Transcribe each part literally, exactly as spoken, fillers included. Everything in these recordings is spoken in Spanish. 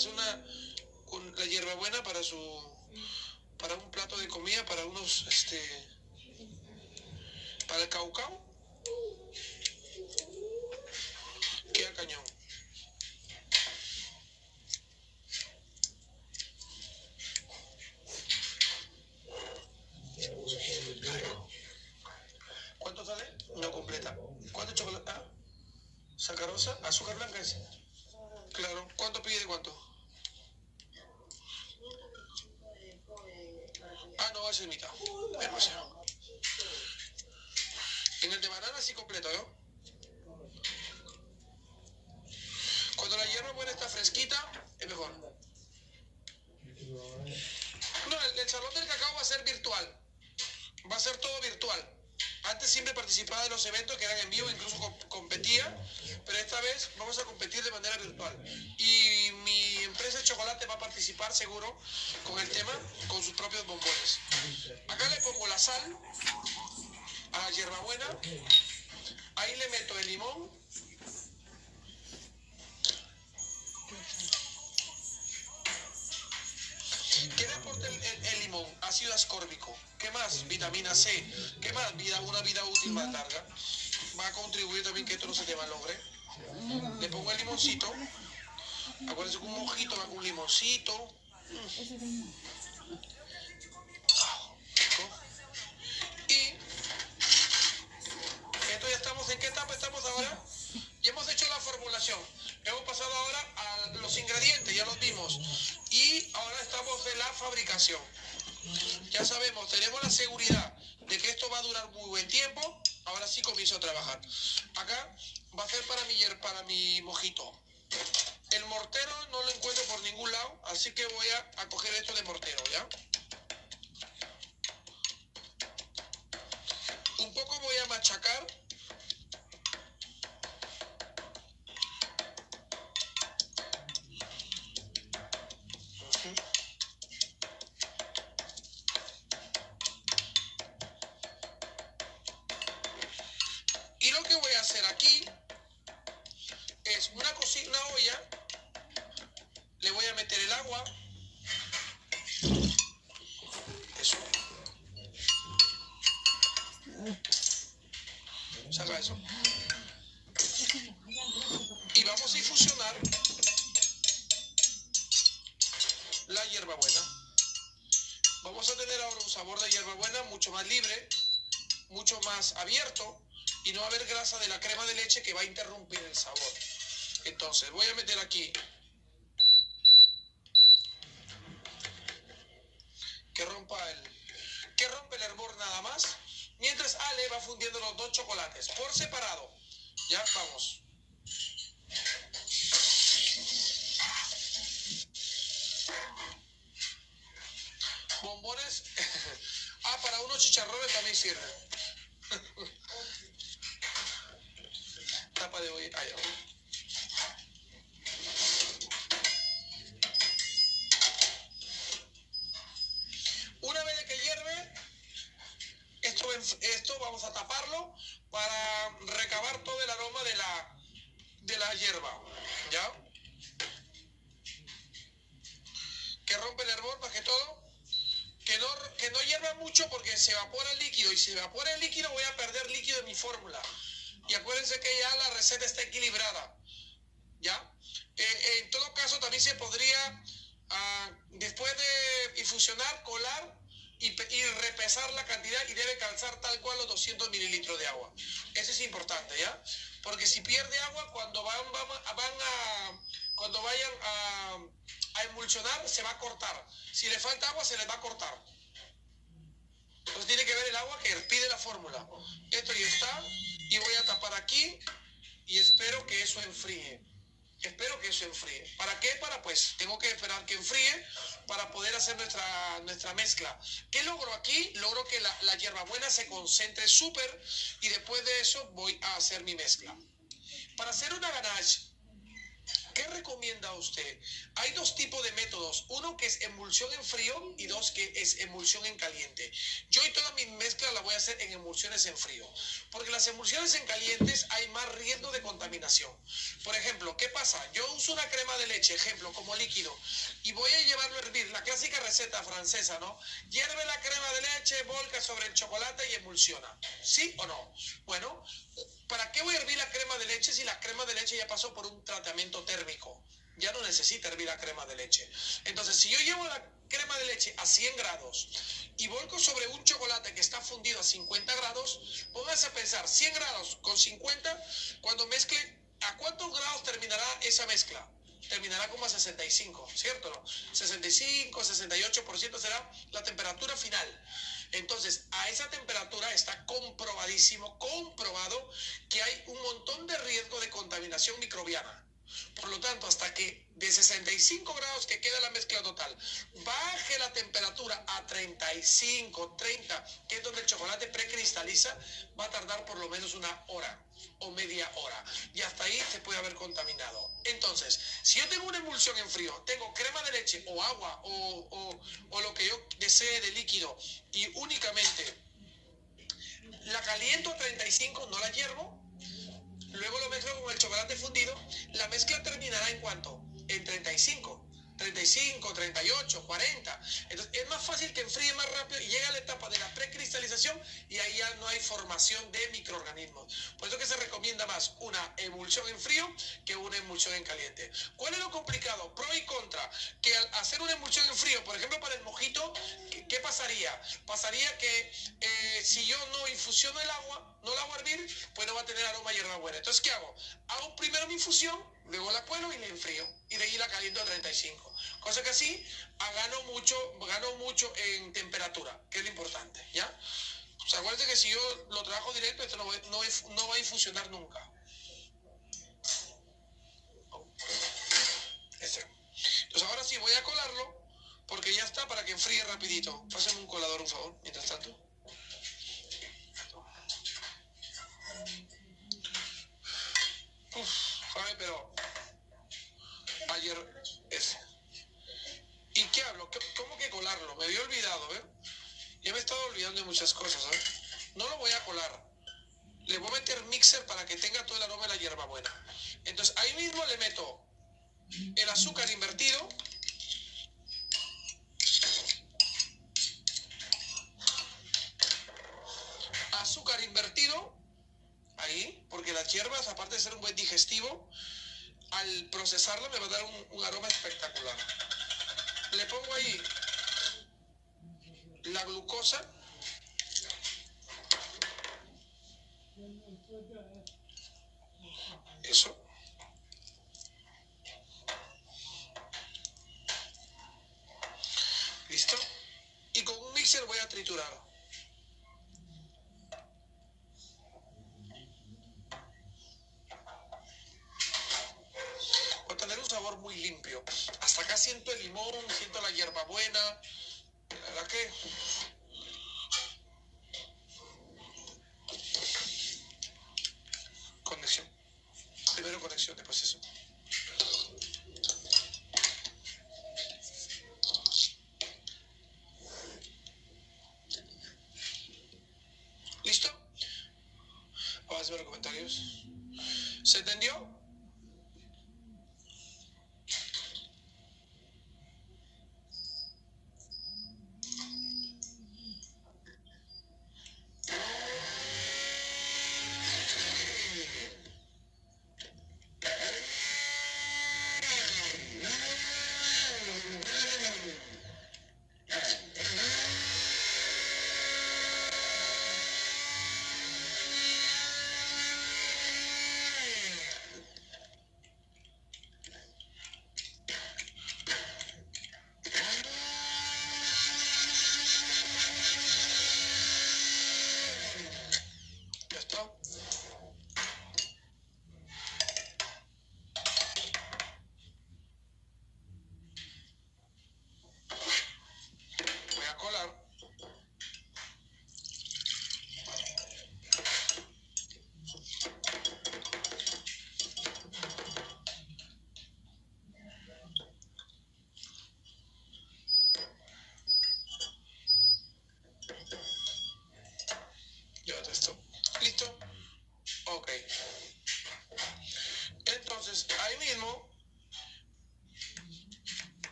hacer una, un, la hierbabuena para su, para un plato de comida, para unos, este, para el caucao, queda cañón. ¿Cuánto sale? No completa. ¿Cuánto chocolate? Ah, sacarosa, azúcar blanca es. Claro. ¿Cuánto pide? ¿Cuánto? Ah, no, va a ser mitad. Demasiado. En el de banana sí completo, ¿no? Cuando la hierba buena está fresquita, es mejor. No, el, el salón del cacao va a ser virtual. Va a ser todo virtual. Antes siempre participaba de los eventos que eran en vivo, incluso comp competía, pero esta vez vamos a competir de manera virtual. Y mi empresa de chocolate va a participar seguro con el tema, con sus propios bombones. Acá le pongo la sal a la hierbabuena, ahí le meto el limón, ¿qué le aporta el, el, el limón? Ácido ascórbico. ¿Qué más? Vitamina C. ¿Qué más? Vida, una vida útil más larga. Va a contribuir también que esto no se te malogre. Le pongo el limoncito. Acuérdense que un mojito va con un limoncito. Mm. Y esto ya estamos, ¿en qué etapa estamos ahora? Ya hemos hecho la formulación. Hemos pasado ahora a los ingredientes, ya los vimos. Y ahora estamos en la fabricación. Ya sabemos, tenemos la seguridad de que esto va a durar muy buen tiempo. Ahora sí comienzo a trabajar. Acá va a ser para mi, para mi mojito. El mortero no lo encuentro por ningún lado, así que voy a, a coger esto de mortero, ¿ya? Un poco voy a machacar. Y lo que voy a hacer aquí es una cocina, una olla, le voy a meter el agua, eso, saca eso, y vamos a infusionar la hierbabuena. Vamos a tener ahora un sabor de hierbabuena mucho más libre, mucho más abierto, y no va a haber grasa de la crema de leche que va a interrumpir el sabor. Entonces voy a meter aquí que rompa el que rompe el hervor nada más, mientras Ale va fundiendo los dos chocolates por separado. Ya vamos. Bombones. Ah, para unos chicharrones también sirven. Tapa de olla. Allá. Una vez que hierve, esto, esto vamos a taparlo para recabar todo el aroma de la, de la hierba. ¿Ya? Que rompe el hervor más que todo. Que no, que no hierva mucho porque se evapora el líquido. Y si evapora el líquido voy a perder líquido en mi fórmula. Y acuérdense que ya la receta está equilibrada. ¿Ya? Eh, en todo caso también se podría, uh, después de infusionar, colar y, y repesar la cantidad y debe calzar tal cual los doscientos mililitros de agua. Eso es importante, ¿ya? Porque si pierde agua, cuando van, van, van a, cuando vayan a, a emulsionar, se va a cortar. Si le falta agua, se les va a cortar. Entonces tiene que ver el agua que pide la fórmula. Esto ya está. Y voy a tapar aquí y espero que eso enfríe. Espero que eso enfríe. ¿Para qué? Para pues, tengo que esperar que enfríe para poder hacer nuestra, nuestra mezcla. ¿Qué logro aquí? Logro que la, la hierbabuena se concentre súper y después de eso voy a hacer mi mezcla. Para hacer una ganache ¿Qué recomienda usted? Hay dos tipos de métodos, uno que es emulsión en frío y dos que es emulsión en caliente. Yo y toda mi mezcla la voy a hacer en emulsiones en frío, porque las emulsiones en calientes hay más riesgo de contaminación. Por ejemplo, ¿qué pasa? Yo uso una crema de leche, ejemplo, como líquido, y voy a llevarlo a hervir, la clásica receta francesa, ¿no? Hierve la crema de leche, volca sobre el chocolate y emulsiona. ¿Sí o no? Bueno, ¿para qué voy a hervir la crema de leche si la crema de leche ya pasó por un tratamiento térmico? Ya no necesita hervir la crema de leche. Entonces, si yo llevo la crema de leche a cien grados y volco sobre un chocolate que está fundido a cincuenta grados, póngase a pensar, cien grados con cincuenta, cuando mezcle, ¿a cuántos grados terminará esa mezcla? Terminará como a sesenta y cinco, ¿cierto? ¿No? sesenta y cinco, sesenta y ocho por ciento será la temperatura final. Entonces, a esa temperatura está comprobadísimo, comprobado que hay un montón de riesgo de contaminación microbiana. Por lo tanto, hasta que de sesenta y cinco grados que queda la mezcla total, baje la temperatura a treinta y cinco, treinta, que es donde el chocolate precristaliza, va a tardar por lo menos una hora o media hora. Y hasta ahí se puede haber contaminado. Entonces, si yo tengo una emulsión en frío, tengo crema de leche o agua o, o, o lo que yo desee de líquido y únicamente la caliento a treinta y cinco, no la hiervo, luego lo mezclo con el chocolate fundido, la mezcla terminará en ¿cuánto? En treinta y cinco, treinta y cinco, treinta y ocho, cuarenta. Entonces es más fácil que enfríe más rápido y llega a la etapa de la precristalización y ahí ya no hay formación de microorganismos. Por eso que se recomienda más una emulsión en frío que una emulsión en caliente. ¿Cuál es lo complicado? Pro y contra. Que al hacer una emulsión en frío, por ejemplo para el mojito, ¿qué, qué pasaría? Pasaría que eh, si yo no infusiono el agua, no la hago hervir, pues no va a tener aroma a hierbabuena. Entonces, ¿qué hago? Hago primero mi infusión, luego la cuelo y la enfrío. Y de ahí la caliento a treinta y cinco. Cosa que así ah, gano mucho, gano mucho en temperatura, que es lo importante, ¿ya? O sea, acuérdense que si yo lo trabajo directo, esto no va, no, no va a infusionar nunca. Este. Entonces ahora sí, voy a colarlo, porque ya está, para que enfríe rapidito. Pásenme un colador, un favor, mientras tanto. Uf, ¿sabe? Pero ayer ese. ¿Y qué hablo? ¿Cómo que colarlo? Me había olvidado, ¿eh? Ya me he estado olvidando de muchas cosas, ¿eh? No lo voy a colar. Le voy a meter mixer para que tenga todo el aroma de la hierbabuena. Entonces ahí mismo le meto el azúcar invertido. Azúcar invertido. Ahí, porque las hierbas, aparte de ser un buen digestivo, al procesarla me va a dar un, un aroma espectacular. Le pongo ahí la glucosa. Eso. ¿Listo? Y con un mixer voy a triturar. Va a tener un sabor muy limpio. Hasta acá siento el limón, siento la hierbabuena. La verdad que... Conexión. Primero conexión, después eso. ¿Listo? Vamos a ver los comentarios. ¿Se entendió?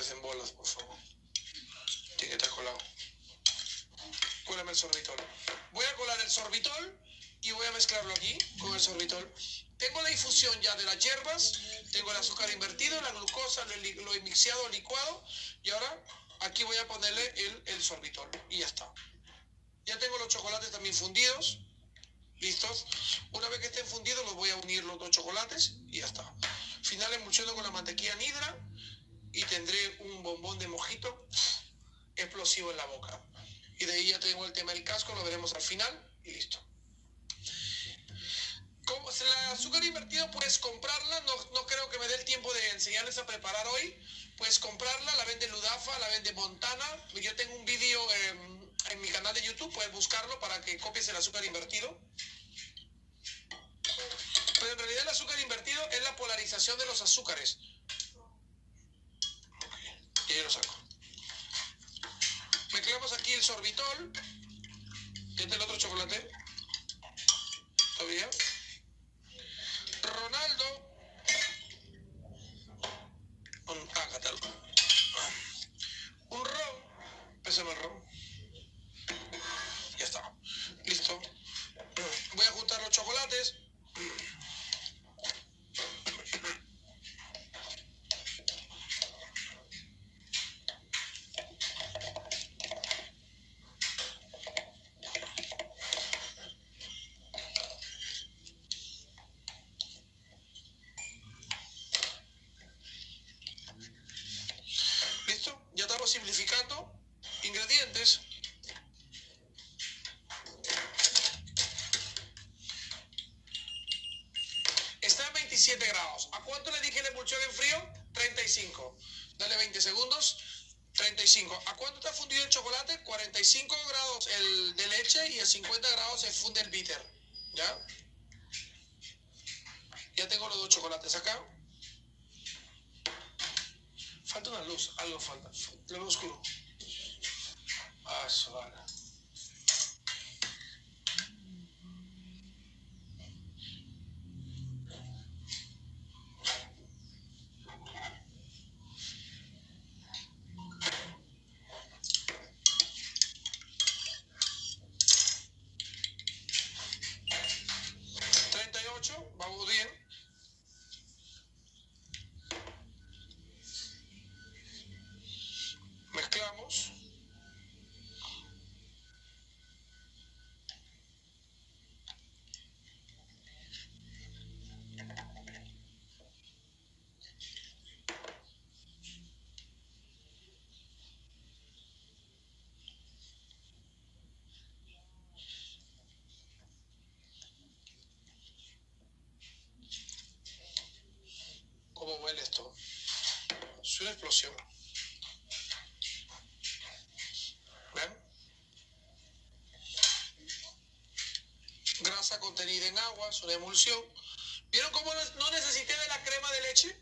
chocolates en bolas, por favor. Tiene que estar colado. Cuélame el sorbitol. Voy a colar el sorbitol y voy a mezclarlo aquí con el sorbitol. Tengo la infusión ya de las hierbas, tengo el azúcar invertido, la glucosa, lo, lo he mixeado, licuado, y ahora aquí voy a ponerle el, el sorbitol y ya está. Ya tengo los chocolates también fundidos, listos. Una vez que estén fundidos los voy a unir los dos chocolates y ya está. Al final emulsiono con la mantequilla nidra y tendré un bombón de mojito explosivo en la boca. Y de ahí ya tengo el tema del casco, lo veremos al final y listo. Como el azúcar invertido puedes comprarla, no, no creo que me dé el tiempo de enseñarles a preparar hoy. Puedes comprarla, la vende Ludafa, la vende Montana. Yo tengo un vídeo eh, en mi canal de YouTube, puedes buscarlo para que copies el azúcar invertido. Pero en realidad el azúcar invertido es la polarización de los azúcares. Y ahí lo saco. Mezclamos aquí el sorbitol. Este es el otro chocolate. Todavía. Ronaldo. Un, ah, acá está el- un ron. Pésame el ron. Ya está. Listo. Voy a juntar los chocolates. ¿Listo? Ya estamos simplificando. Ingredientes. Está en veintisiete grados. ¿A cuánto le dije la emulsión en frío? treinta y cinco. Dale veinte segundos. treinta y cinco. ¿A cuánto está fundido el chocolate? cuarenta y cinco grados el de leche y a cincuenta grados se funde el bitter. ¿Ya? Ya tengo los dos chocolates acá. Falta una luz, algo falta. Lo veo oscuro. Ah, eso vale. treinta y ocho, vamos bien. Mezclamos. ¿Cómo huele esto? Es una explosión. ¿Ven? Grasa contenida en agua, es una emulsión. ¿Vieron cómo no necesité de la crema de leche?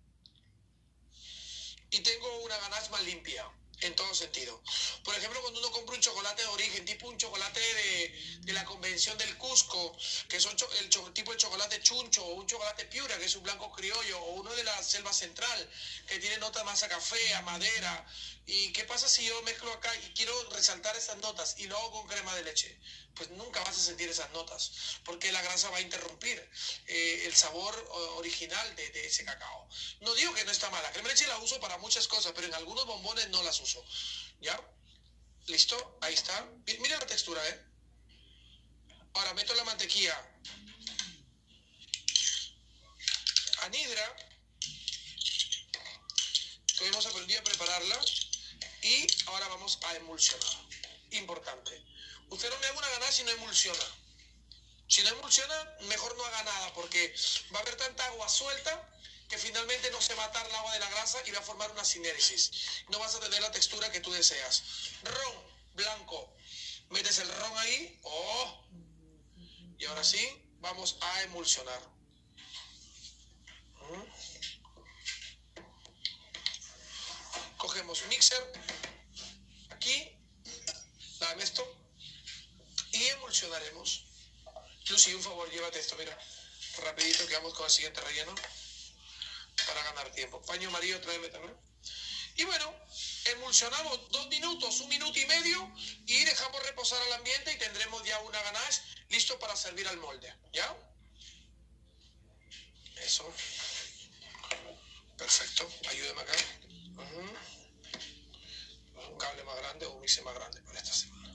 Y tengo una ganache más limpia, en todo sentido. Por ejemplo, cuando uno compra un chocolate de origen, tipo un chocolate de, de la convención del Cusco, que son cho el cho tipo de chocolate chuncho, o un chocolate piura, que es un blanco criollo, o uno de la selva central, que tiene nota más a café, a madera. ¿Y qué pasa si yo mezclo acá y quiero resaltar esas notas y lo hago con crema de leche? Pues nunca vas a sentir esas notas, porque la grasa va a interrumpir eh, el sabor original de, de ese cacao. No digo que no está mala, la crema de leche la uso para muchas cosas, pero en algunos bombones no las uso. ¿Ya? ¿Listo? Ahí está. Mira la textura, ¿eh? Ahora meto la mantequilla anhidra, que hemos aprendido a prepararla, y ahora vamos a emulsionar. Importante. Usted no me haga una ganache si no emulsiona. Si no emulsiona, mejor no haga nada, porque va a haber tanta agua suelta que finalmente no se va a atar el agua de la grasa y va a formar una sinéresis. No vas a tener la textura que tú deseas. Ron blanco. Metes el ron ahí. ¡Oh! Y ahora sí, vamos a emulsionar. Cogemos un mixer. Aquí. Dame esto. Y emulsionaremos. Lucy, un favor, llévate esto, mira. Rapidito que vamos con el siguiente relleno. Para ganar tiempo. Paño amarillo, tráeme también. Y bueno, emulsionamos dos minutos, un minuto y medio y dejamos reposar al ambiente y tendremos ya una ganache listo para servir al molde, ¿ya? Eso. Perfecto. Ayúdeme acá. Uh-huh. Un cable más grande o un mixer más grande para esta semana.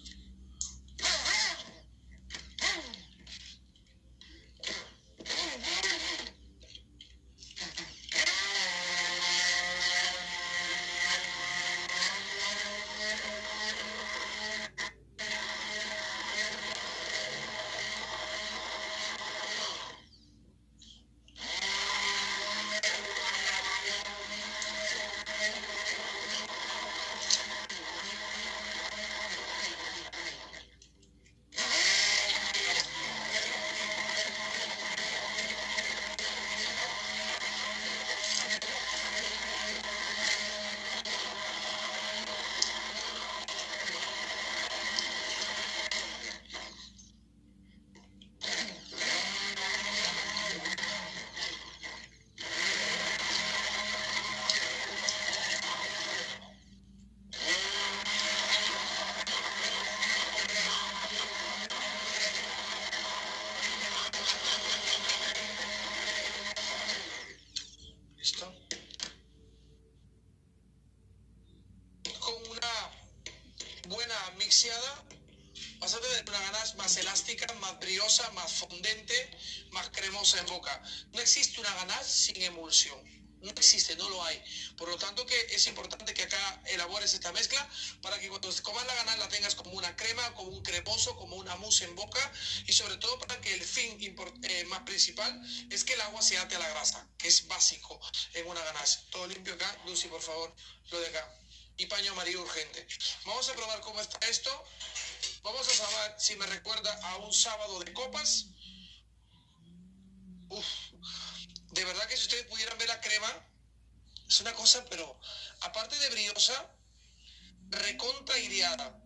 Vas a tener una ganache más elástica, más briosa, más fondente, más cremosa en boca. No existe una ganache sin emulsión. No existe, no lo hay. Por lo tanto, que es importante que acá elabores esta mezcla para que cuando comas la ganache la tengas como una crema, como un cremoso, como una mousse en boca, y sobre todo para que el fin eh, más principal es que el agua se ate a la grasa, que es básico en una ganache. Todo limpio acá. Lucy, por favor, lo de acá. Y paño amarillo urgente. Vamos a probar cómo está esto. Vamos a saber si me recuerda a un sábado de copas. Uf. De verdad que si ustedes pudieran ver la crema, es una cosa, pero aparte de briosa, recontra ideada.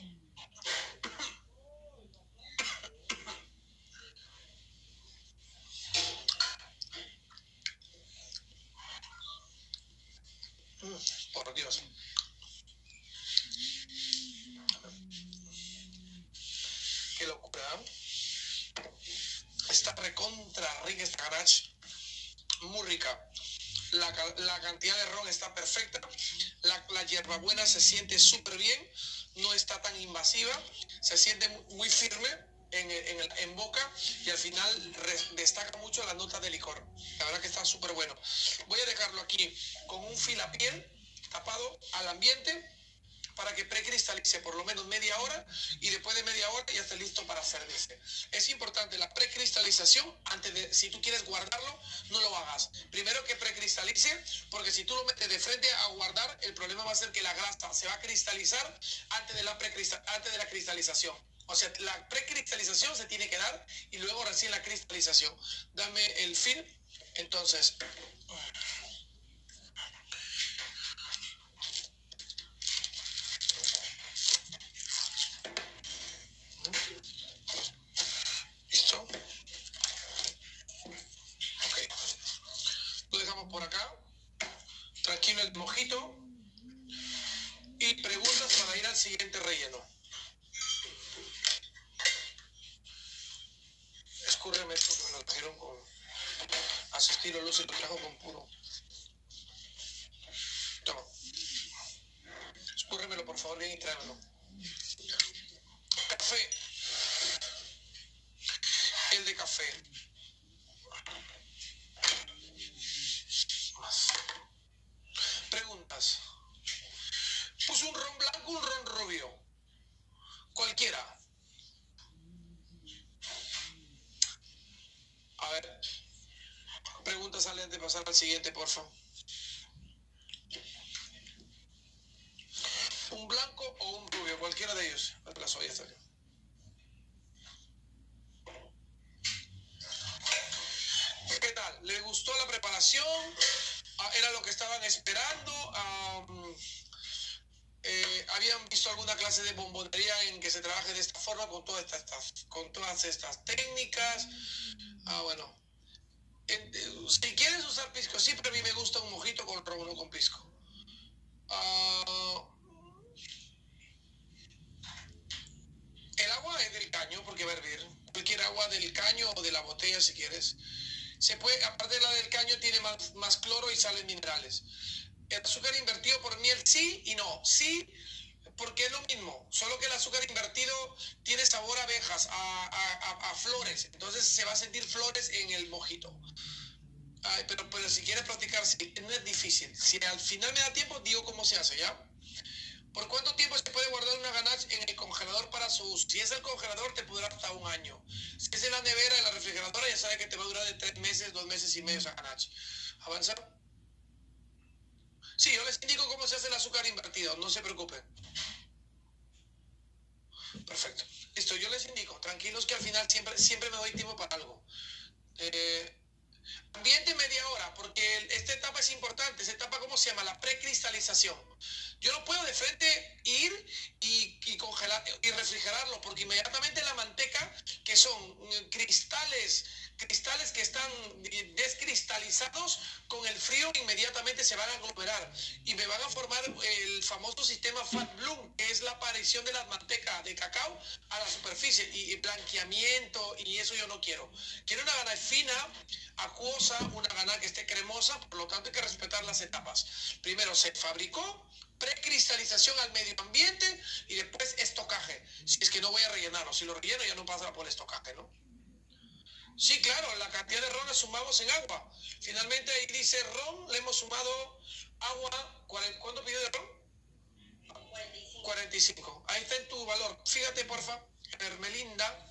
Mm, por Dios. Qué locura. Está recontra rica esta ganache. Muy rica. La, la cantidad de ron está perfecta. La, la hierbabuena se siente súper bien. No está tan invasiva. Se siente muy firme en, en, en boca. Y al final destaca mucho la nota de licor. La verdad que está súper bueno. Voy a dejarlo aquí con un filapiel tapado al ambiente para que precristalice por lo menos media hora y después de media hora ya esté listo para servirse. Es importante la precristalización. Antes de, si tú quieres guardarlo, no lo hagas. Primero que precristalice, porque si tú lo metes de frente a guardar, el problema va a ser que la grasa se va a cristalizar antes de la, antes de la cristalización. O sea, la precristalización se tiene que dar y luego recién la cristalización. Dame el film. Entonces... por acá, tranquilo el mojito, y preguntas para ir al siguiente relleno. Escúrreme esto que me lo trajeron con a su estilo Lucy, lo trajo con puro. Toma. Escúrremelo por favor bien y tráemelo. Café. El de café. Preguntas. Pues un ron blanco, un ron rubio. Cualquiera. A ver. Preguntas antes de pasar al siguiente, por favor. Un blanco o un rubio, cualquiera de ellos. La soya está bien. ¿Qué tal? ¿Les gustó la preparación? ¿Era lo que estaban esperando? Um, eh, ¿Habían visto alguna clase de bombonería en que se trabaje de esta forma con todas estas, con todas estas técnicas? Ah, bueno. Eh, eh, si quieres usar pisco, sí, pero a mí me gusta un mojito con ron, no con pisco. Uh, el agua es del caño porque va a hervir. Cualquier agua del caño o de la botella si quieres. Se puede, aparte de la del caño, tiene más, más cloro y sales minerales. El azúcar invertido por miel sí y no. Sí, porque es lo mismo, solo que el azúcar invertido tiene sabor a abejas, a, a, a flores. Entonces se va a sentir flores en el mojito. Ay, pero, pero si quieres practicar, sí, no es difícil. Si al final me da tiempo, digo cómo se hace, ¿ya? ¿Por cuánto tiempo se puede guardar una ganache en el congelador para su uso? Si es el congelador, te puede durar hasta un año. Si es en la nevera, en la refrigeradora, ya sabes que te va a durar de tres meses, dos meses y medio esa ganache. ¿Avanza? Sí, yo les indico cómo se hace el azúcar invertido, no se preocupen. Perfecto. Listo, yo les indico. Tranquilos que al final siempre, siempre me doy tiempo para algo. Eh, ambiente media hora, porque el, esta etapa es importante. Esta etapa, ¿cómo se llama? La precristalización. Yo no puedo de frente ir y, y congelar y refrigerarlo, porque inmediatamente la manteca, que son cristales, cristales que están descristalizados, con el frío inmediatamente se van a aglomerar y me van a formar el famoso sistema Fat Bloom, que es la aparición de la manteca de cacao a la superficie y, y blanqueamiento, y eso yo no quiero. Quiero una ganache fina, acuosa, una ganache que esté cremosa. Por lo tanto hay que respetar las etapas. Primero se fabricó, precristalización al medio ambiente y después estocaje. Si es que no voy a rellenarlo, si lo relleno ya no pasa por estocaje, ¿no? Sí, claro, la cantidad de ron la sumamos en agua. Finalmente ahí dice ron, le hemos sumado agua. ¿Cuánto pidió de ron? cuarenta y cinco. cuarenta y cinco. Ahí está en tu valor. Fíjate, porfa, Hermelinda.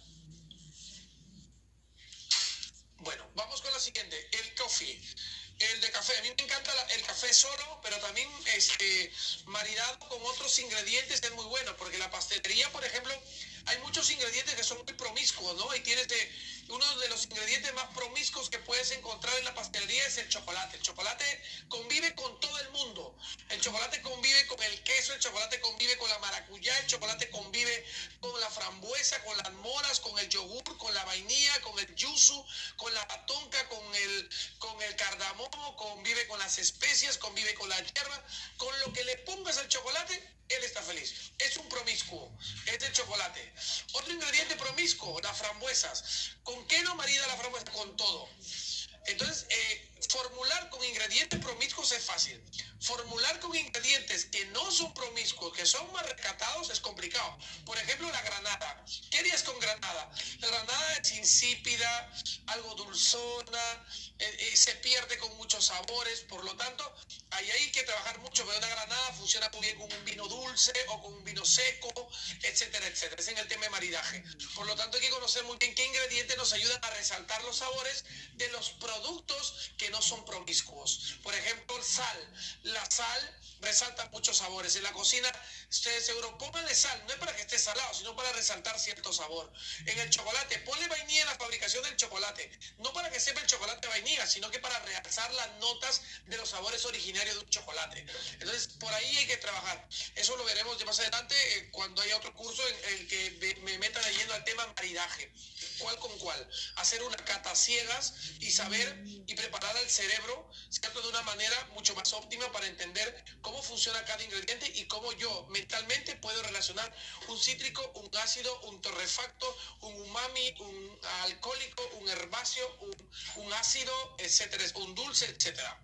Bueno, vamos con la siguiente, el coffee. El de café, a mí me encanta la, el café solo, pero también este, maridado con otros ingredientes es muy bueno, porque la pastelería, por ejemplo, hay muchos ingredientes que son muy promiscuos, ¿no? Y tienes de, uno de los ingredientes más promiscuos que puedes encontrar en la pastelería es el chocolate. El chocolate convive con todo el mundo. El chocolate convive con el queso, el chocolate convive con la maracuyá, el chocolate convive con la frambuesa, con las moras, con el yogur, con la vainilla, con el yuzu, con la tonka, con el, con el cardamomo, convive con las especias, convive con la hierba. Con lo que le pongas al chocolate, él está feliz. Es un promiscuo, es el chocolate. Otro ingrediente promiscuo, las frambuesas. ¿Con qué no marida la frambuesa? Con todo. Entonces, eh, formular con ingredientes promiscuos es fácil. Formular con ingredientes que no son promiscuos, que son más rescatados, es complicado. Por ejemplo, la granada. ¿Qué harías con granada? La granada es insípida, algo dulzona, eh, eh, se pierde con muchos sabores. Por lo tanto, ahí hay que trabajar mucho. Pero una granada funciona muy bien con un vino dulce o con un vino seco, etcétera, etcétera. Es en el tema de maridaje. Por lo tanto, hay que conocer muy bien qué ingredientes nos ayudan a resaltar los sabores de los productos que no son promiscuos. Por ejemplo, sal. La sal resalta muchos sabores. En la cocina, ustedes seguro, pónganle sal, no es para que esté salado, sino para resaltar cierto sabor. En el chocolate, ponle vainilla en la fabricación del chocolate, no para que sepa el chocolate vainilla, sino que para realzar las notas de los sabores originarios de un chocolate. Entonces, por ahí hay que trabajar. Eso lo veremos de más adelante eh, cuando haya otro curso en el que me meta leyendo al tema maridaje. ¿Cuál con cuál? Hacer una cata ciegas y saber y preparar al cerebro, ¿cierto?, de una manera mucho más óptima para entender cómo funciona cada ingrediente y cómo yo mentalmente puedo relacionar un cítrico, un ácido, un torrefacto, un umami, un alcohólico, un herbáceo, un, un ácido, etcétera, un dulce, etcétera.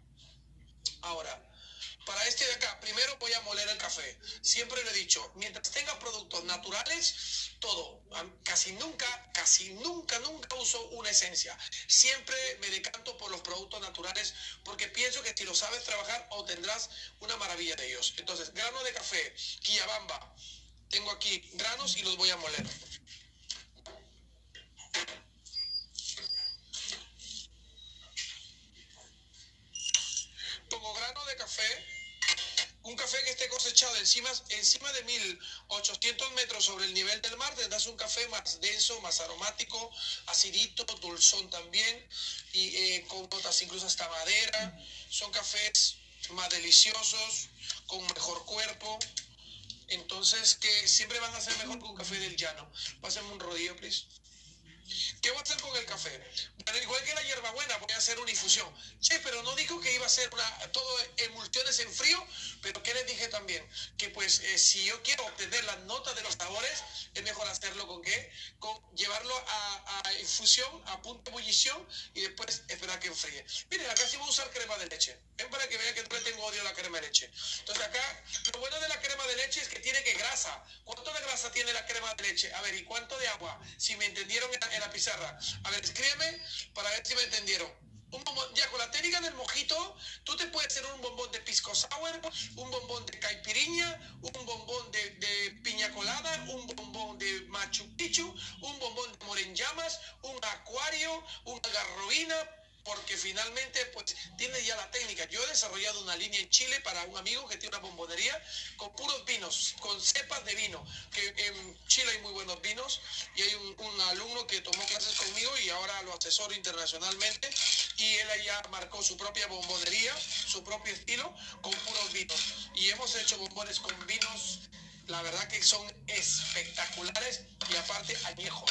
Ahora, para este de acá, primero voy a moler el café. Siempre lo he dicho, mientras tenga productos naturales, todo. Casi nunca, casi nunca, nunca uso una esencia. Siempre me decanto por los productos naturales porque pienso que si lo sabes trabajar obtendrás una maravilla de ellos. Entonces, grano de café, Quillabamba. Tengo aquí granos y los voy a moler. Pongo grano de café. Un café que esté cosechado encima, encima de mil ochocientos metros sobre el nivel del mar, tendrás un café más denso, más aromático, acidito, dulzón también, y eh, con notas incluso hasta madera. Son cafés más deliciosos, con mejor cuerpo, entonces que siempre van a ser mejor que un café del llano. Pásenme un rodillo, please. ¿Qué voy a hacer con el café? Pero igual que la hierbabuena, voy a hacer una infusión. Sí, pero no dijo que iba a ser una, todo emulsiones en frío, pero ¿qué les dije también? Que pues eh, si yo quiero obtener las notas de los sabores, es mejor hacerlo con qué? Con llevarlo a, a infusión, a punto de ebullición y después esperar que enfríe. Miren, acá sí voy a usar crema de leche. Ven para que vean que no le tengo odio a la crema de leche. Entonces acá, lo bueno de la crema de leche es que tiene que grasa. ¿Cuánto de grasa tiene la crema de leche? A ver, ¿y cuánto de agua? Si me entendieron en la, en la pizarra. A ver, escríbeme para ver si me entendieron. Un bombón, ya con la técnica del mojito, tú te puedes hacer un bombón de pisco sour, un bombón de caipiriña, un bombón de, de piña colada, un bombón de Machu Picchu, un bombón de morenllamas, un acuario, una garrobina, porque finalmente pues tiene ya la técnica. Yo he desarrollado una línea en Chile para un amigo que tiene una bombonería con puros vinos, con cepas de vino, que en Chile hay muy buenos vinos y hay un, un alumno que tomó clases conmigo y ahora lo asesoro internacionalmente y él allá marcó su propia bombonería, su propio estilo con puros vinos y hemos hecho bombones con vinos, la verdad que son espectaculares y aparte añejos.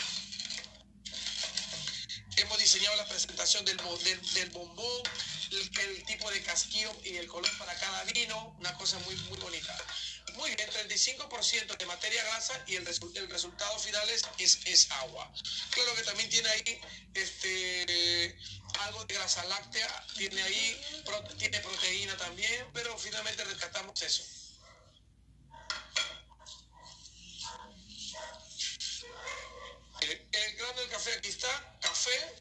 Hemos diseñado la presentación del, del, del bombón, el, el tipo de casquillo y el color para cada vino, una cosa muy, muy bonita. Muy bien, treinta y cinco por ciento de materia grasa y el, resu el resultado final es, es, es agua. Claro que también tiene ahí este, algo de grasa láctea, tiene ahí, pro, tiene proteína también, pero finalmente rescatamos eso. El, el grano del café, aquí está, café.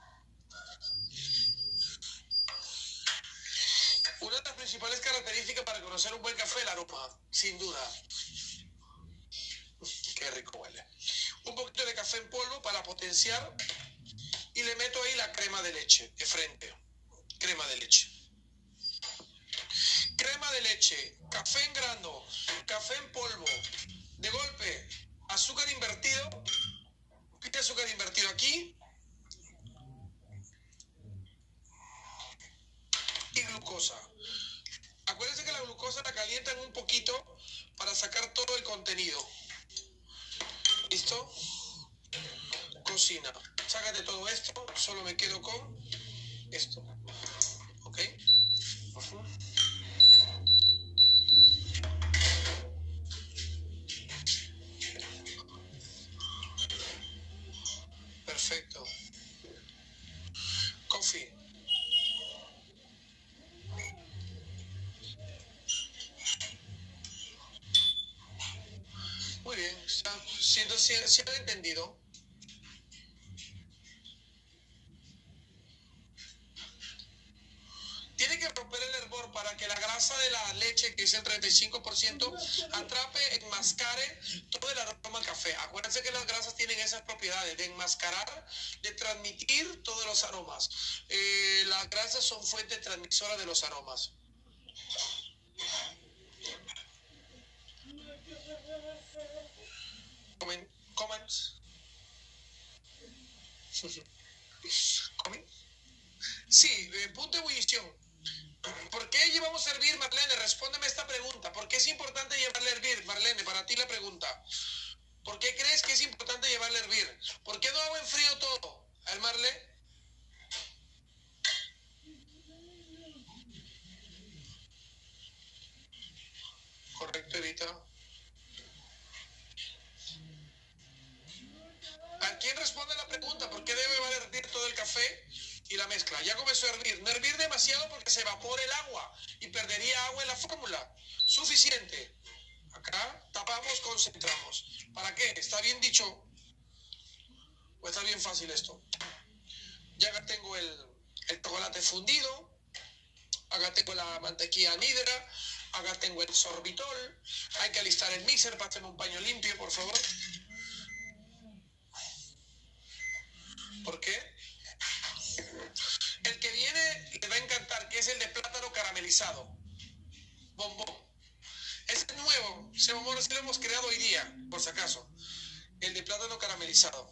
Una de las principales características para conocer un buen café es el aroma, sin duda. Qué rico huele. Un poquito de café en polvo para potenciar y le meto ahí la crema de leche de frente. Crema de leche. Crema de leche, café en grano, café en polvo. De golpe, azúcar invertido. Pide azúcar invertido aquí. Y glucosa. Acuérdense que la glucosa la calientan un poquito para sacar todo el contenido. ¿Listo? Cocina. Sácate todo esto, solo me quedo con esto. ¿Ok? Uh-huh. Perfecto. Coffee. Muy bien, si, si, si han entendido. Tiene que romper el hervor para que la grasa de la leche, que es el treinta y cinco por ciento, atrape, enmascare todo el aroma al café. Acuérdense que las grasas tienen esas propiedades de enmascarar, de transmitir todos los aromas. Eh, las grasas son fuente transmisora de los aromas. Comen, comments. ¿Comen? Sí, eh, punto de ebullición. ¿Por qué llevamos a hervir, Marlene? Respóndeme esta pregunta. ¿Por qué es importante llevarle a hervir, Marlene? Para ti la pregunta. ¿Por qué crees que es importante llevarle a hervir? ¿Por qué no hago en frío todo? ¿Al Marle? Correcto, Evita. ¿A quién responde la pregunta? ¿Por qué debe llevar a hervir todo el café y la mezcla? Ya comenzó a hervir. No hervir demasiado porque se evapora el agua y perdería agua en la fórmula. Suficiente. Acá tapamos, concentramos. ¿Para qué? ¿Está bien dicho? ¿O está bien fácil esto? Ya acá tengo el, el chocolate fundido. Acá tengo la mantequilla anhidra. Acá tengo el sorbitol. Hay que alistar el mixer. Pásame un paño limpio, por favor. ¿Por qué? El que viene le va a encantar, que es el de plátano caramelizado. Bombón. Es nuevo. Ese bombón sí lo hemos creado hoy día, por si acaso. El de plátano caramelizado.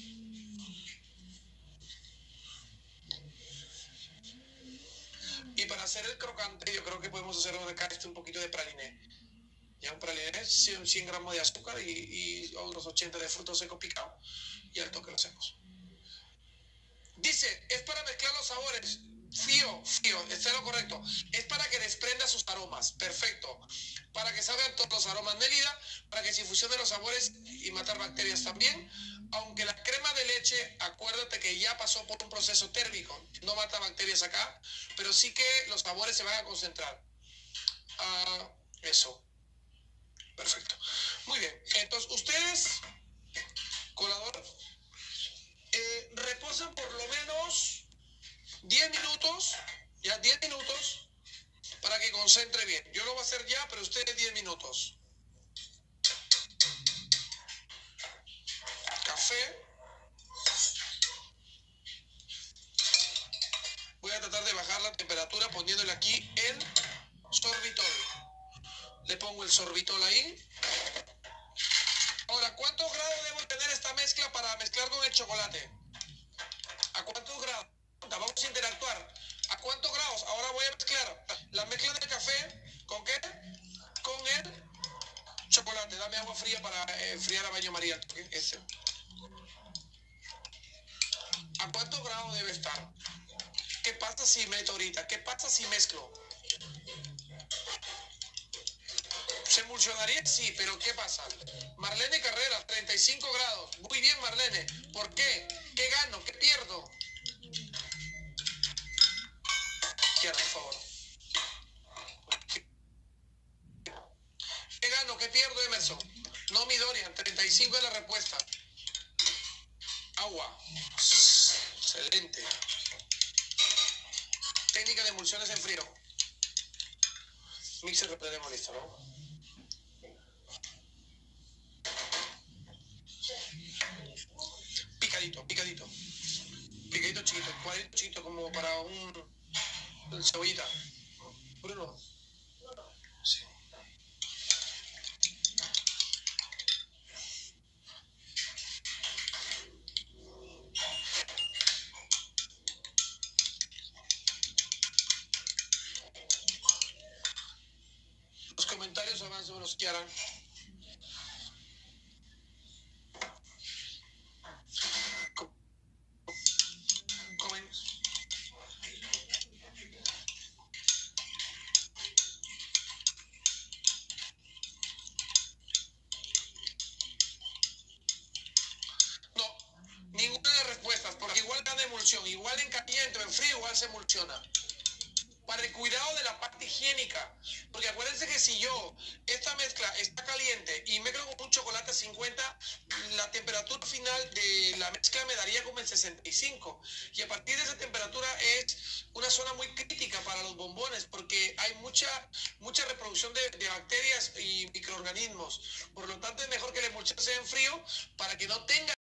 Y para hacer el crocante, yo creo que podemos hacer acá este un poquito de praliné. Ya un praliné, cien gramos de azúcar y, y unos ochenta de frutos secos picados. Y al toque lo hacemos. Dice, es para mezclar los sabores. Fío, fío, está en lo correcto. Es para que desprenda sus aromas. Perfecto. Para que salgan todos los aromas Nélida, para que se infusionen los sabores y matar bacterias también. Aunque la crema de leche, acuérdate que ya pasó por un proceso térmico. No mata bacterias acá, pero sí que los sabores se van a concentrar. Uh, eso. Perfecto. Muy bien. Entonces, ustedes, colador, eh, reposan por lo menos diez minutos, ya diez minutos, para que concentre bien. Yo lo voy a hacer ya, pero ustedes diez minutos. Café. Voy a tratar de bajar la temperatura poniéndole aquí el sorbitol. Le pongo el sorbitol ahí. Ahora, ¿cuántos grados debo tener esta mezcla para mezclar con el chocolate? ¿A cuántos grados? Vamos a interactuar. ¿A cuántos grados? Ahora voy a mezclar la mezcla del café. ¿Con qué? Con el chocolate. Dame agua fría para eh, enfriar a baño María. Ese. ¿A cuántos grados debe estar? ¿Qué pasa si meto ahorita? ¿Qué pasa si mezclo? ¿Se emulsionaría? Sí, pero ¿qué pasa? Marlene Carrera, treinta y cinco grados. Muy bien, Marlene. ¿Por qué? ¿Qué gano? ¿Qué pierdo? Quiero, por favor. ¿Qué gano? ¿Qué pierdo, Emerson? No, mi Dorian, treinta y cinco es la respuesta. Agua. Excelente. Técnica de emulsiones en frío. Mixer lo tenemos listo, ¿no? Picadito, picadito. Picadito chiquito, cuadrito chiquito como para un... cebollita. Bruno. Sí. Los comentarios más o menos quieran. Igual en caliente o en frío, igual se emulsiona. Para el cuidado de la parte higiénica. Porque acuérdense que si yo, esta mezcla está caliente y mezclo con un chocolate cincuenta, la temperatura final de la mezcla me daría como en sesenta y cinco. Y a partir de esa temperatura es una zona muy crítica para los bombones, porque hay mucha, mucha reproducción de, de bacterias y microorganismos. Por lo tanto, es mejor que la emulsión sea en frío para que no tenga